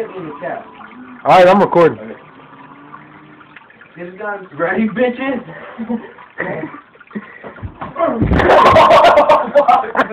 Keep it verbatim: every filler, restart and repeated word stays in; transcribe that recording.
hit me in the chest. Alright, I'm recording. Okay. Get his gun. Ready, bitches?